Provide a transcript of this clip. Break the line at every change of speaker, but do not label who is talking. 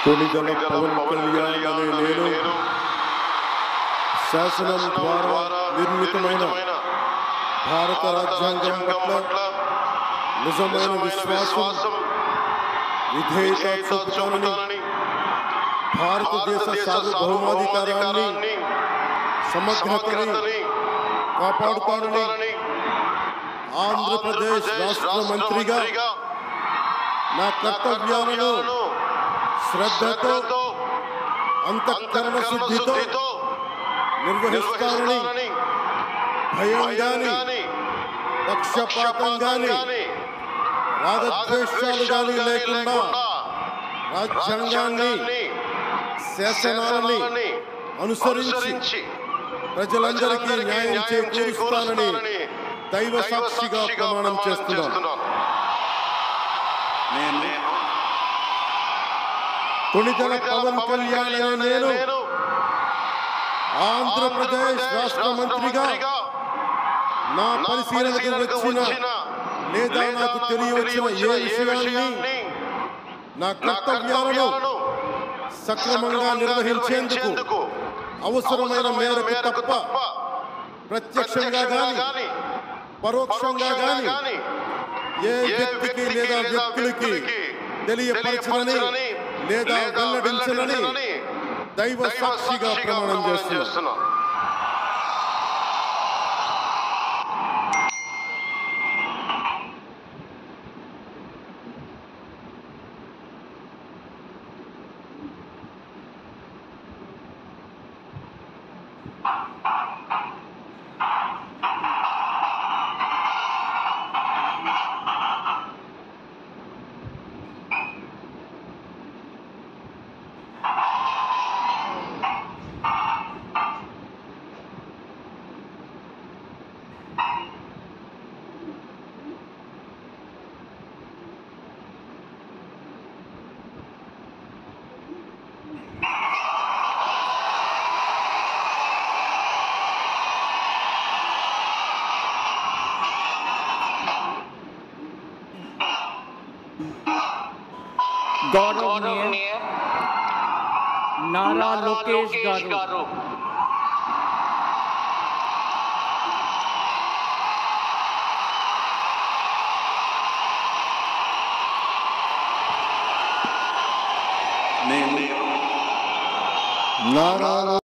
కొణిదెల పవన్ కళ్యాణ్ అనే నేను శాసనం ద్వారా నిర్మితమైన భారత రాజ్యాంగం పట్ల నిజమైన విశ్వాసం విధేయత చూపుతానని భారతదేశ సార్వభౌమాధికారాన్ని సమగ్రతని కాపాడుతానని ఆంధ్రప్రదేశ్ రాష్ట్ర మంత్రిగా నా కర్తవ్యాలను శ్రద్ధతో అంతఃకరణ శుద్ధితో నిర్వహిస్తానని భయం గాని పక్షపాతం గాని రాగద్వేషాలు గాని లేకుండా రాజ్యాంగాన్ని శాసనాలని అనుసరించి ప్రజలందరికీ న్యాయం చేకూరుస్తానని దైవ సాక్షిగా ప్రమాణం చేస్తున్నాను. కొణిదెల పవన్ కళ్యాణ్ అనే నేను ఆంధ్రప్రదేశ్ రాష్ట్ర మంత్రిగా నా పరిశీలనకు వచ్చిన లేదా నాకు తెలియవచ్చిన ఏ విషయాన్ని నా కర్తవ్యాలను సక్రమంగా నిర్వహించేందుకు అవసరమైన మేరకు తప్ప ప్రత్యక్షంగా గాని పరోక్షంగా గాని ఏ వ్యక్తికి లేదా వ్యక్తులకి తెలియపరచనని లేదా వెల్లడించనని దైవ సాక్షిగా ప్రమాణం చేస్తున్నాను.
గౌరవనీయ నారా లోకేష్ గారు
నారా